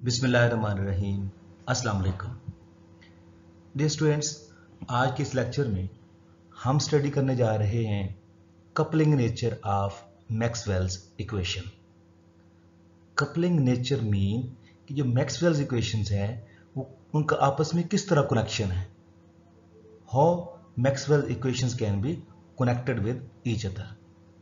बिस्मिल्लाहिर्रहमानिर्रहीम। अस्सलाम वालेकुम डियर स्टूडेंट्स, आज के इस लेक्चर में हम स्टडी करने जा रहे हैं coupling nature of Maxwell's equation. Coupling nature mean कि जो मैक्सवेल्स इक्वेशंस हैं वो उनका आपस में किस तरह कनेक्शन है, how Maxwell equations can be connected with each other.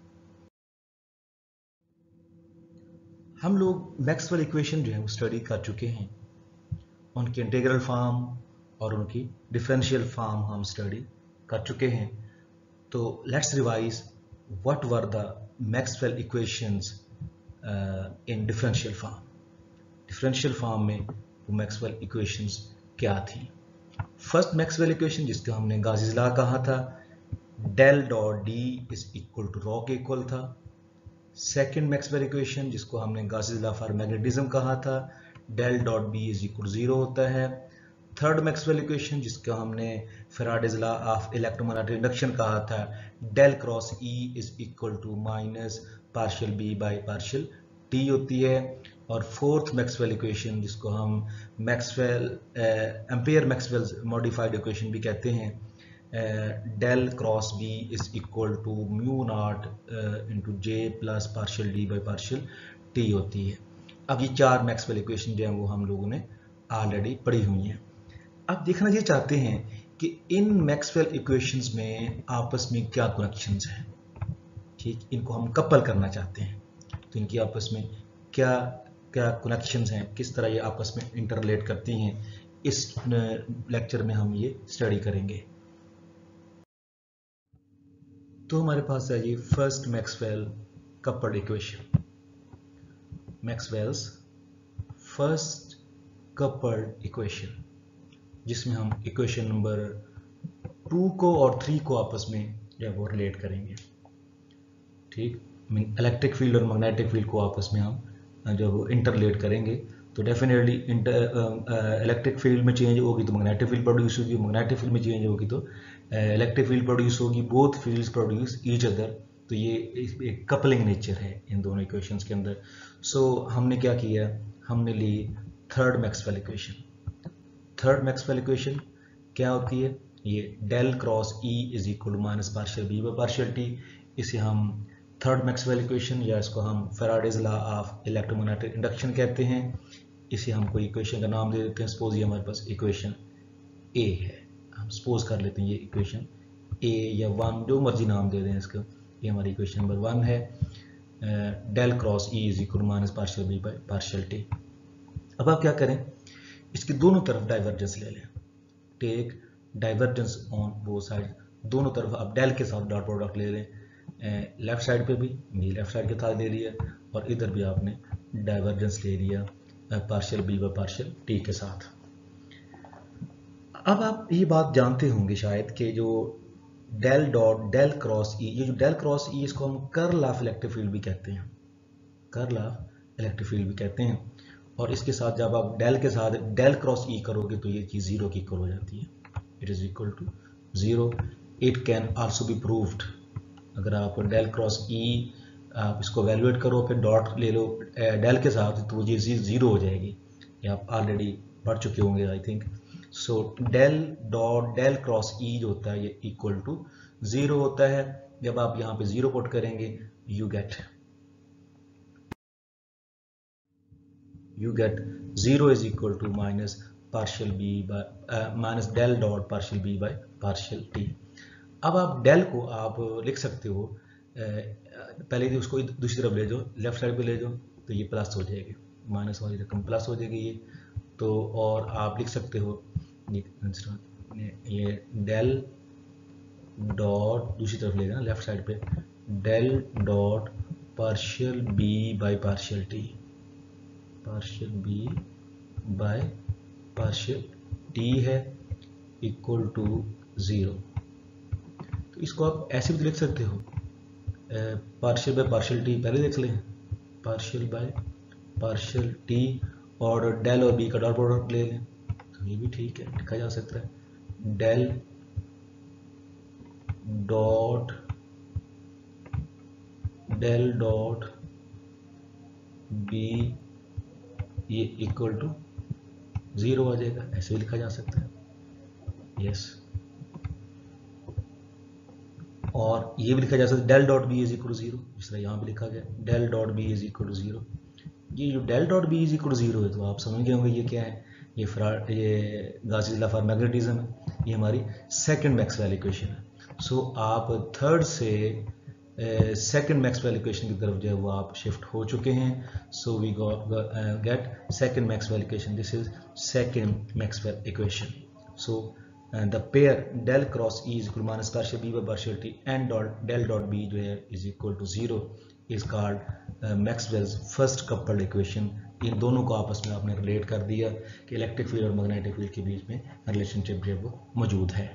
हम लोग मैक्सवेल इक्वेशन जो है वो स्टडी कर चुके हैं, उनकी इंटीग्रल फॉर्म और उनकी डिफरेंशियल फॉर्म हम स्टडी कर चुके हैं। तो let's revise what were the Maxwell equations in differential form. Differential form में वो मैक्सवेल इक्वेशंस क्या थी। फर्स्ट मैक्सवेल इक्वेशन जिसका हमने गाउस लॉ कहा था, del dot D is equal to rho के इक्वल था। सेकेंड मैक्सवेल इक्वेशन जिसको हमने गाउस लॉ फॉर मैग्नेटिज्म कहा था, del dot B is equal to zero होता है। थर्ड मैक्सवेल इक्वेशन जिसका हमने Faraday's law of electromagnetic induction कहा था, del cross E is equal to minus partial B by partial T होती है। और फोर्थ मैक्सवेल इक्वेशन जिसको हम Maxwell Ampere Maxwell modified equation भी कहते हैं, del cross B is equal to mu naught into J plus partial D by partial T होती है। अब ये चार मैक्सवेल इक्वेशन जो है वो हम लोगों ने ऑलरेडी पढ़ी हुई हैं। अब देखना ये चाहते हैं कि इन मैक्सवेल इक्वेशंस में आपस में क्या कनेक्शंस हैं। ठीक, इनको हम कपल करना चाहते हैं, तो इनकी आपस में क्या क्या कनेक्शंस हैं, किस तरह ये आपस में इंटरलेट करती हैं, इस लेक्चर में हम ये स्टडी करेंगे। तो हमारे पास है ये first Maxwell coupled equation, Maxwell's first coupled equation, जिसमें हम इक्वेशन नंबर 2 को और 3 को आपस में जो है वो रिलेट करेंगे। ठीक, इलेक्ट्रिक फील्ड और मैग्नेटिक फील्ड को आपस में हम जब इंटरलेट करेंगे तो डेफिनेटली इलेक्ट्रिक फील्ड में चेंज होगी तो मैग्नेटिक फील्ड प्रोड्यूस होगी, मैग्नेटिक फील्ड में चेंज होगी तो इलेक्ट्रिक फील्ड प्रोड्यूस होगी, both fields produce each other. तो ये एक कपलिंग नेचर है इन दोनों इक्वेशंस के अंदर। सो हमने क्या किया, हमने ली third Maxwell equation. Third Maxwell equation क्या होती है, ये del cross E is equal to minus partial B by partial T. इसे हम थर्ड मैक्सवेल इक्वेशन या इसको हम Faraday's law of electromagnetic induction कहते हैं। इसे हम कोई इक्वेशन का नाम दे देते हैं, सपोज ये हमारे पास इक्वेशन ए है, हम सपोज कर लेते हैं ये इक्वेशन ए या 1 जो मर्जी नाम दे दें इसको। ये हमारी इक्वेशन नंबर 1 है, del cross E is equal to minus partial B by partial T. अब आप क्या करें, इसकी दोनों तरफ डाइवर्जेंस ले लें, take divergence on both side. दोनों तरफ आप डेल के साथ डॉट प्रोडक्ट ले लें, लेफ्ट साइड पे भी ये लेफ्ट साइड के साथ ले लिया और इधर भी आपने डाइवर्जेंस ले लिया partial B by partial T के साथ। अब आप ये बात जानते होंगे शायद कि जो del dot del cross E, ये जो डेल क्रॉस ई इसको हम कर्ल ऑफ इलेक्ट्रिक फील्ड भी कहते हैं, कर्ल ऑफ इलेक्ट्रिक फील्ड भी कहते हैं। और इसके साथ जब आप डेल के साथ डेल क्रॉस ई करोगे तो ये चीज जीरो की इक्वल हो जाती है, it is equal to zero. It can also be proved, अगर आप डेल क्रॉस ई आप इसको वैल्यूएट करो फिर डॉट ले लो डेल के साथ तो ये चीज जीरो हो जाएगी, ये आप ऑलरेडी पढ़ चुके होंगे I think. So del dot del cross E जो होता है ये इक्वल टू जीरो होता है। जब आप यहाँ पे जीरो पुट करेंगे you get zero is equal to minus partial B by minus del dot partial B by partial T. अब आप डेल को आप लिख सकते हो, पहले तो उसको दूसरी तरफ ले जाओ, लेफ्ट साइड पे ले जाओ तो ये प्लस हो जाएगी, माइनस वाली रकम प्लस हो जाएगी ये तो। और आप लिख सकते हो ये डेल डॉट दूसरी तरफ ले जाना लेफ्ट साइड पे, del dot partial B by partial T, partial B by partial T है इक्वल टू जीरो। तो इसको आप ऐसे भी लिख सकते हो, पार्शियल बाय पार्शियल टी पहले लिख लें, पार्शियल बाय पार्शियल टी और डेल और बी का डॉट प्रोडक्ट ले लें तो ये भी ठीक है, लिखा जा सकता है डेल डॉट बी ये इक्वल टू 0 आ जाएगा, ऐसे भी लिखा जा सकता है। यस, और ये भी लिखा जा सकता है del dot B is equal to 0, जिस तरह यहाँ भी लिखा गया del dot B is equal to 0। ये जो del dot B is equal to 0 है, तो आप समझ गए होंगे ये क्या है, ये गॉसियस लॉ फॉर मैग्नेटिज्म है, ये हमारी सेकंड मैक्सवेल इक्वेशन है। सो आप थर्ड से सेकंड मैक्सवेल इक्वेशन की तरफ जो है वो आप शिफ्ट हो चुके हैं। So we get second Maxwell equation, this is second Maxwell equation. So the pair del cross E is equal to minus partial B by partial T and del dot B जो है is equal to 0 is called Maxwell's first coupled equation। इन दोनों को आपस में आपने relate कर दिया कि इलेक्ट्रिक फील्ड और मैग्नेटिक फील्ड के बीच में रिलेशनशिप जो है वो मौजूद है।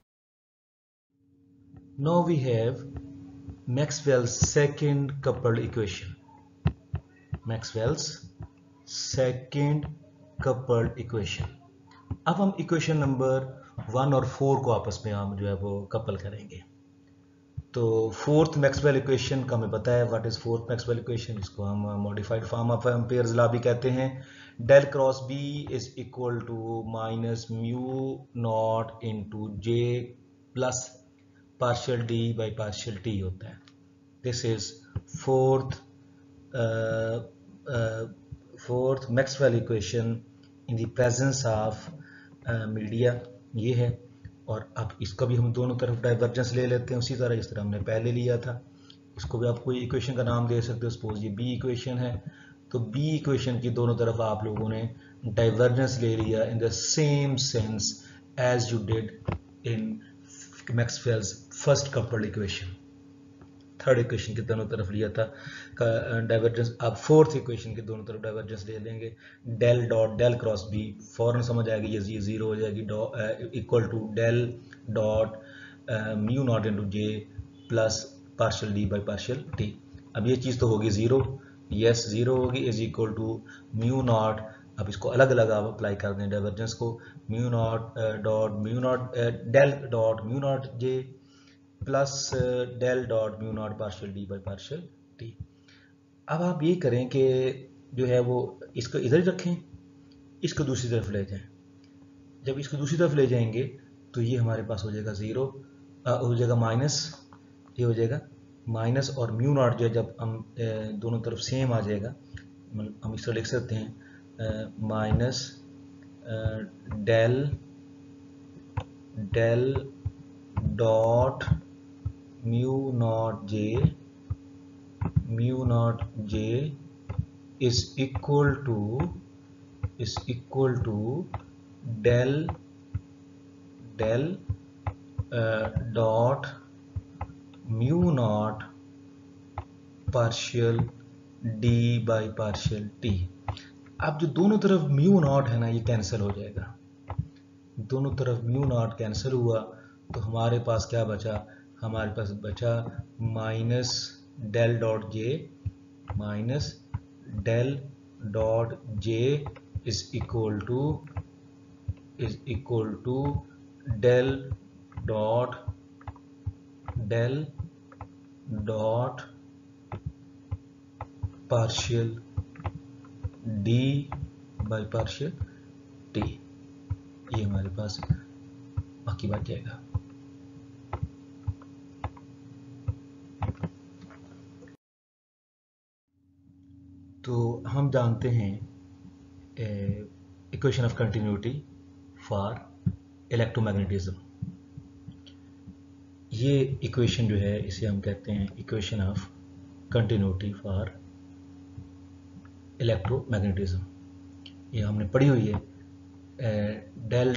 Now we have Maxwell's second coupled equation, Maxwell's second coupled equation। अब हम इक्वेशन नंबर 1 और 4 को आपस में हम जो है वो कपल करेंगे। तो फोर्थ मैक्सवेल इक्वेशन का हमें पता है, what is fourth Maxwell equation, इसको हम modified form of Ampere's law भी कहते हैं। Del cross B is equal to minus mu naught into J plus partial D by partial T होता है। This is fourth Maxwell equation in the presence of media, ये है। और अब इसका भी हम दोनों तरफ डाइवर्जेंस ले लेते हैं उसी तरह जिस तरह हमने पहले लिया था। इसको भी आप कोई इक्वेशन का नाम दे सकते हो, सपोज ये बी इक्वेशन है, तो बी इक्वेशन की दोनों तरफ आप लोगों ने डाइवर्जेंस ले लिया in the same sense as you did in Maxwell's first coupled equation. Third equation की दोनों तरफ लिया था डाइवर्जेंस, आप फोर्थ इक्वेशन के दोनों तरफ डाइवर्जेंस ले लेंगे। Del dot del cross B फौरन समझ आएगी, ये 0 हो जाएगी, equal to del dot mu naught into J plus partial D by partial T. अब ये चीज़ तो होगी 0, यस 0 होगी, is equal to mu naught. अब इसको अलग अलग आप अप्लाई कर दें डाइवर्जेंस को, mu naught del dot mu naught J plus del dot mu naught partial D by partial T. अब आप ये करें कि जो है वो इसको इधर ही रखें, इसको दूसरी तरफ ले जाएं। जब इसको दूसरी तरफ ले जाएंगे तो ये हमारे पास हो जाएगा 0, हो जाएगा माइनस, ये हो जाएगा माइनस, और म्यू नॉट जो है जब हम दोनों तरफ सेम आ जाएगा, मतलब हम इस तरह लिख सकते हैं minus del del dot mu naught J is equal to del dot mu naught partial d by partial t। अब जो दोनों तरफ म्यू नॉट है ना, ये कैंसिल हो जाएगा, दोनों तरफ म्यू नॉट कैंसिल हुआ, तो हमारे पास क्या बचा, हमारे पास बचा minus del dot J, minus del dot J is equal to del dot partial D by partial T. ये हमारे पास बाकी बच जाएगा। तो हम जानते हैं equation of continuity for electromagnetism. ये इक्वेशन जो है इसे हम कहते हैं equation of continuity for electromagnetism. ये हमने पढ़ी हुई है, del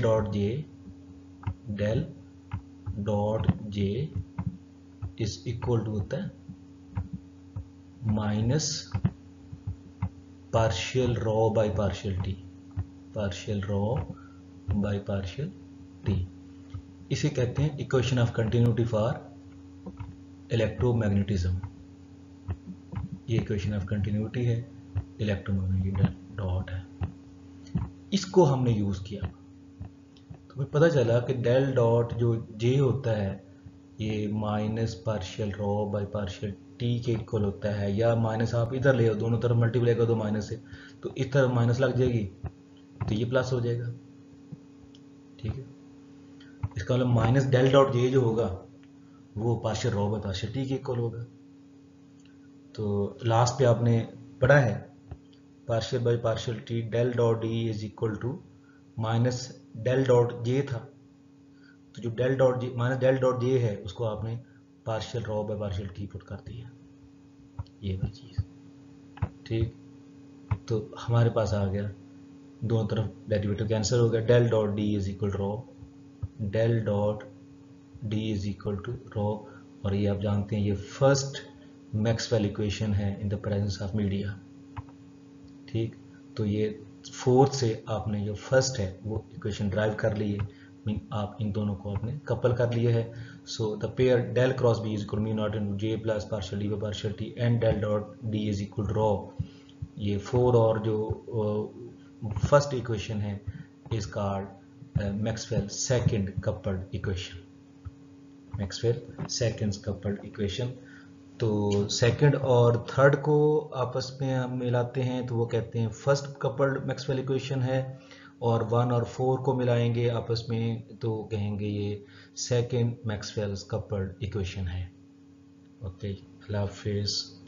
dot J is equal to होता है minus partial rho by partial T, partial rho by partial T. इसे कहते हैं equation of continuity for electromagnetism. ये इक्वेशन ऑफ कंटिन्यूटी है, इलेक्ट्रोमैग्नेटिक डॉट है, इसको हमने यूज किया। तो हमें पता चला कि डेल डॉट जो जे होता है ये minus partial rho by partial T के इक्वल होता है, या माइनस आप इधर ले आओ, दोनों तरफ मल्टीप्लाई कर दो माइनस से, तो इस तरफ माइनस लग जाएगी तो ये प्लस हो जाएगा। ठीक है, इसका मतलब माइनस डेल डॉट जे जो होगा वो partial rho by partial T के इक्वल होगा। तो लास्ट पे आपने पढ़ा है partial by partial T del dot D is equal to minus del dot J था, तो जो del dot J minus del dot J है उसको आपने partial rho by partial T put कर दिया, ये वाली चीज़। ठीक, तो हमारे पास आ गया दोनों तरफ डेरिवेटिव कैंसिल हो गया, del dot D is equal to rho, del dot D is equal to rho, और ये आप जानते हैं ये फर्स्ट मैक्सवेल इक्वेशन है in the presence of media. ठीक, तो ये फोर्थ से आपने जो फर्स्ट है वो इक्वेशन ड्राइव कर ली है, मीन आप इन दोनों को आपने कपल कर लिए है। So the pair del cross B is equal mu naught into J plus partial D by partial T and del dot D is equal rho, ये 4 और जो फर्स्ट इक्वेशन है is called Maxwell second coupled equation, Maxwell second coupled equation. तो second और third को आपस में हम मिलाते हैं तो वो कहते हैं फर्स्ट कपल्ड मैक्सवेल इक्वेशन है, और 1 और 4 को मिलाएंगे आपस में तो कहेंगे ये सेकंड मैक्सवेल कपल्ड इक्वेशन है। ओके, अल्लाह हाफिज़।